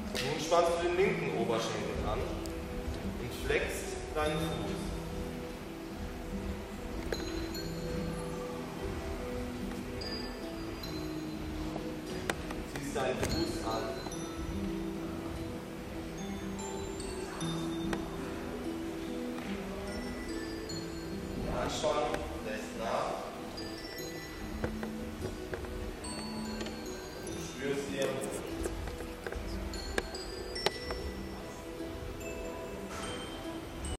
Nun spannst du den linken Oberschenkel an und flexst deinen Fuß. Ziehst deinen Fuß an. Die Anspannung